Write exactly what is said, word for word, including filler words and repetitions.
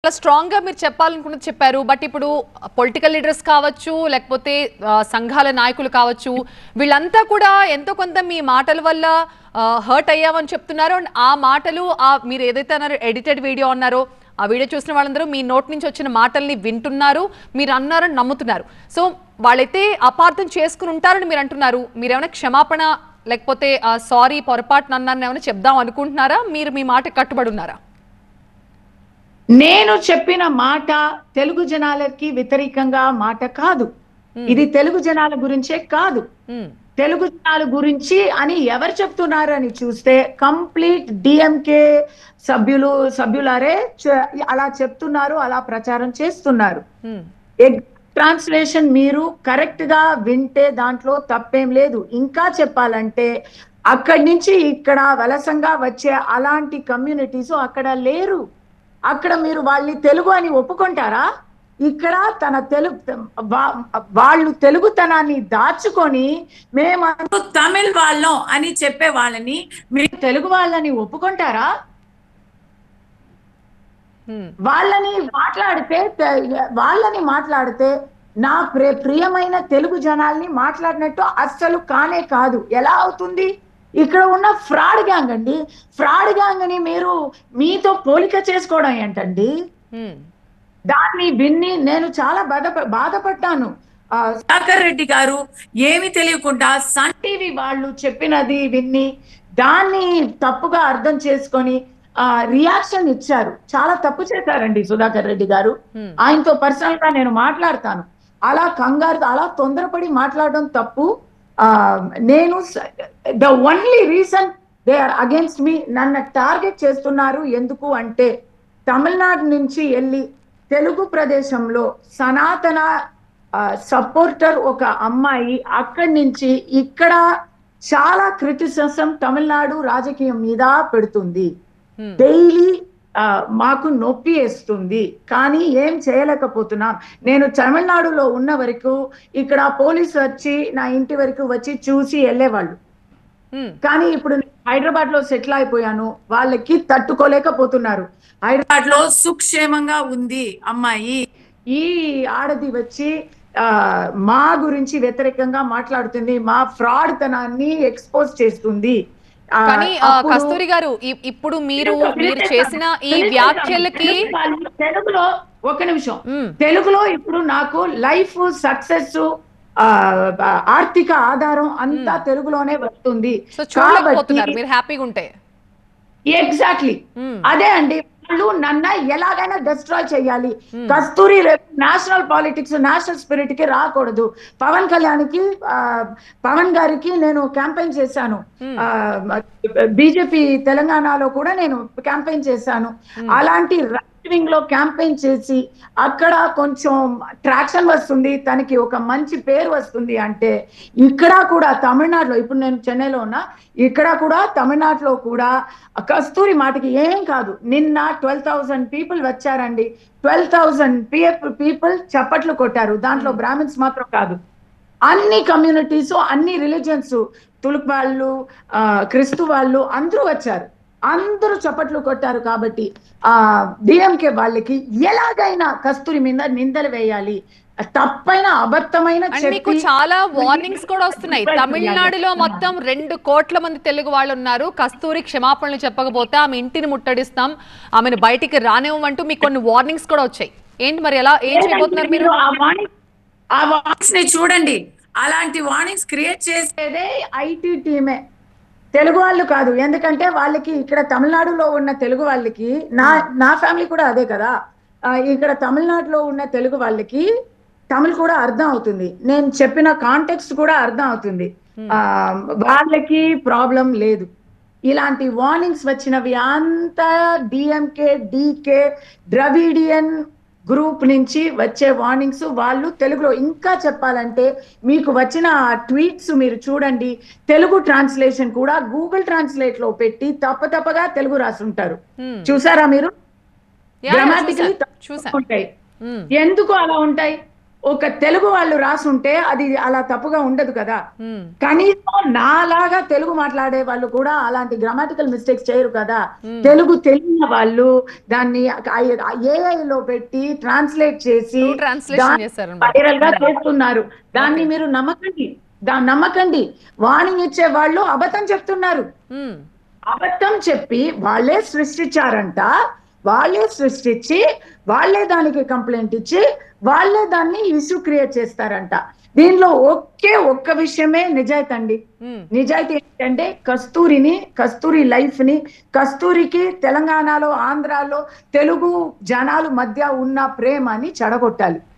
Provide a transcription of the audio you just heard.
చాలా స్ట్రాంగ్ గా మీరు చెప్పాలనుకున్నది చెప్పారు. బట్ ఇప్పుడు పొలిటికల్ లీడర్స్ కావచ్చు, లేకపోతే సంఘాల నాయకులు కావచ్చు, వీళ్ళంతా కూడా ఎంతో కొంత మీ మాటల వల్ల హర్ట్ అయ్యామని చెప్తున్నారు. అండ్ ఆ మాటలు ఆ మీరు ఏదైతే అన్నారో ఎడిటెడ్ వీడియో అన్నారో ఆ వీడియో చూసిన వాళ్ళందరూ మీ నోట్ నుంచి వచ్చిన మాటల్ని వింటున్నారు, మీరు అన్నారని నమ్ముతున్నారు. సో వాళ్ళైతే అపార్థం చేసుకుని ఉంటారని మీరు అంటున్నారు. మీరేమైనా క్షమాపణ లేకపోతే సారీ పొరపాటున అన్నారని ఏమైనా చెప్దాం అనుకుంటున్నారా? మీరు మీ మాట కట్టుబడి ఉన్నారా? నేను చెప్పిన మాట తెలుగు జనాలకి వ్యతిరేకంగా మాట కాదు. ఇది తెలుగు జనాల గురించే కాదు. తెలుగు జనాల గురించి అని ఎవరు చెప్తున్నారు అని చూస్తే కంప్లీట్ డిఎంకే సభ్యులు సభ్యులారే అలా చెప్తున్నారు, అలా ప్రచారం చేస్తున్నారు. ట్రాన్స్లేషన్ మీరు కరెక్ట్ గా వింటే దాంట్లో తప్పేం లేదు. ఇంకా చెప్పాలంటే అక్కడి నుంచి ఇక్కడ వలసంగా వచ్చే అలాంటి కమ్యూనిటీస్ అక్కడ లేరు. అక్కడ మీరు వాళ్ళని తెలుగు అని ఒప్పుకుంటారా? ఇక్కడ తన తెలుగు వాళ్ళు తెలుగుతనాన్ని దాచుకొని మేము తమిళ్ వాళ్ళం అని చెప్పే వాళ్ళని మీరు తెలుగు వాళ్ళని ఒప్పుకుంటారా? వాళ్ళని మాట్లాడితే వాళ్ళని మాట్లాడితే నా ప్రియమైన తెలుగు జనాల్ని మాట్లాడినట్టు అస్సలు కానే కాదు. ఎలా అవుతుంది? ఇక్కడ ఉన్న ఫ్రాడ్ గ్యాంగ్ అండి. ఫ్రాడ్ గ్యాంగ్ అని మీరు మీతో పోలిక చేసుకోవడం ఏంటండి? దాన్ని విన్ని నేను చాలా బాధ బాధపడ్డాను. సుధాకర్ రెడ్డి గారు ఏమి తెలియకుండా సన్ టీవీ వాళ్ళు చెప్పినది విన్ని దాన్ని తప్పుగా అర్థం చేసుకొని ఆ రియాక్షన్ ఇచ్చారు. చాలా తప్పు చేశారండి సుధాకర్ రెడ్డి గారు. ఆయనతో పర్సనల్ గా నేను మాట్లాడతాను. అలా కంగారు అలా తొందరపడి మాట్లాడడం తప్పు. నేను the only reason they are against me, నన్ను టార్గెట్ చేస్తున్నారు ఎందుకు అంటే తమిళనాడు నుంచి వెళ్ళి తెలుగు ప్రదేశంలో సనాతన సపోర్టర్ ఒక అమ్మాయి అక్కడి నుంచి ఇక్కడ చాలా క్రిటిసిజం తమిళనాడు రాజకీయం మీద పెడుతుంది. డైలీ మాకు నొప్పి వేస్తుంది, కానీ ఏం చేయలేకపోతున్నాం. నేను తమిళనాడులో ఉన్న వరకు ఇక్కడ పోలీసు వచ్చి నా ఇంటి వరకు వచ్చి చూసి వెళ్ళేవాళ్ళు. కానీ ఇప్పుడు హైదరాబాద్ లో సెటిల్ అయిపోయాను, వాళ్ళకి తట్టుకోలేకపోతున్నారు. హైదరాబాద్ లో సుక్షేమంగా ఉంది అమ్మాయి, ఈ ఆడది వచ్చి ఆ మా గురించి వ్యతిరేకంగా మాట్లాడుతుంది, మా ఫ్రాడ్ తనాన్ని ఎక్స్పోజ్ చేస్తుంది. కానీ కస్తూరి గారు ఇప్పుడు మీరు మీరు చేసిన ఈ వ్యాఖ్యలకి తెలుగులో ఒక నిమిషం తెలుగులో ఇప్పుడు నాకు లైఫ్ సక్సెస్ ఆర్థిక ఆధారం అంతా తెలుగులోనే వస్తుంది. కాబట్టి మీరు హ్యాపీగా ఉంటే ఎగ్జాక్ట్లీ అదే అండి. వాళ్ళు నన్ను ఎలాగైనా డిస్ట్రాయ్ చేయాలి. Kasturi national politics national spirit కి రాకూడదు. పవన్ కళ్యాణ్ కి పవన్ గారికి నేను క్యాంపెయిన్ చేశాను. బీజేపీ తెలంగాణలో కూడా నేను క్యాంపెయిన్ చేశాను. అలాంటి రైట్ వింగ్ లో క్యాంపెయిన్ చేసి అక్కడ కొంచెం ట్రాక్షన్ వస్తుంది, తనకి ఒక మంచి పేరు వస్తుంది అంటే ఇక్కడ కూడా తమిళనాడులో ఇప్పుడు నేను చెన్నైలో ఉన్నా, ఇక్కడ కూడా తమిళనాడులో కూడా కస్తూరి మాటకి ఏం కాదు. నిన్న ట్వెల్వ్ థౌసండ్ పీపుల్ వచ్చారండి. ట్వెల్వ్ థౌసండ్ పీపుల్ చప్పట్లు కొట్టారు. దాంట్లో బ్రాహ్మిన్స్ మాత్రం కాదు, అన్ని కమ్యూనిటీస్ అన్ని రిలీజియన్స్, తులుపు వాళ్ళు క్రిస్తు వాళ్ళు అందరూ వచ్చారు. అందరూ చప్పట్లు కొట్టారు. కాబట్టి ఆ డిఎంకే వాళ్ళకి ఎలాగైనా కస్తూరి మీద నిందలు వేయాలి. తప్పైన అబద్ధమైన మీకు చాలా వార్నింగ్స్ కూడా వస్తున్నాయి. తమిళనాడులో మొత్తం రెండు కోట్ల మంది తెలుగు వాళ్ళు ఉన్నారు. కస్తూరి క్షమాపణలు చెప్పకపోతే ఆమె ఇంటిని ముట్టడిస్తాం, ఆమెను బయటికి రానివ్వమంటూ మీకు కొన్ని వార్నింగ్స్ కూడా వచ్చాయి. ఏంటి మరి ఎలా ఏం చేయబోతున్నారు మీరు? ఆ వార్నింగ్స్ ని చూడండి. అలాంటి వార్నింగ్స్ క్రియేట్ చేసేదే ఐటీ టీమే, తెలుగు వాళ్ళు కాదు. ఎందుకంటే వాళ్ళకి ఇక్కడ తమిళనాడులో ఉన్న తెలుగు వాళ్ళకి నా నా ఫ్యామిలీ కూడా అదే కదా, ఇక్కడ తమిళనాడులో ఉన్న తెలుగు వాళ్ళకి తమిళ్ కూడా అర్థం అవుతుంది. నేను చెప్పిన కాంటెక్స్ట్ కూడా అర్థం అవుతుంది. ఆ వాళ్ళకి ప్రాబ్లం లేదు. ఇలాంటి వార్నింగ్స్ వచ్చినవి అంతా డిఎంకే డీకే ద్రవిడియన్ గ్రూప్ నుంచి వచ్చే వార్నింగ్స్. వాళ్ళు తెలుగులో ఇంకా చెప్పాలంటే మీకు వచ్చిన ట్వీట్స్ మీరు చూడండి. తెలుగు ట్రాన్స్లేషన్ కూడా గూగుల్ ట్రాన్స్లేట్ లో పెట్టి తప్ప తప్పగా తెలుగు రాసుంటారు. చూసారా మీరు? గ్రామాటికలీ ఉంటాయి. ఎందుకు అలా ఉంటాయి? ఒక తెలుగు వాళ్ళు రాసుంటే అది అలా తప్పుగా ఉండదు కదా. మ్మ్. కనీసం నాలాగా తెలుగు మాట్లాడే వాళ్ళు కూడా అలాంటి గ్రామాటికల్ మిస్టేక్స్ చేయరు కదా. తెలుగు తెలియని వాళ్ళు దాన్ని ఏఐ లో పెట్టి ట్రాన్స్లేట్ చేసి True translation చేశారన్నమాట. వైరల్ గా చేస్తున్నారు. దాన్ని మీరు నమ్మకండి, దాన్ని నమ్మకండి. వార్నింగ్ ఇచ్చే వాళ్ళు అబద్ధం చెప్తున్నారు. మ్మ్. అబద్ధం చెప్పి వాళ్ళే సృష్టించారంట, వాళ్ళే సృష్టించి వాళ్ళే దానికి కంప్లైంట్ ఇచ్చి వాళ్ళే దాన్ని ఇష్యూ క్రియేట్ చేస్తారంట. దీనిలో ఒకే ఒక్క విషయమే నిజాయితీ అండి. మ్మ్. నిజాయితీ ఏంటంటే కస్తూరిని, కస్తూరి లైఫ్ ని, కస్తూరికి తెలంగాణలో ఆంధ్రాలో తెలుగు జనాలు మధ్య ఉన్న ప్రేమని చెడగొట్టాలి.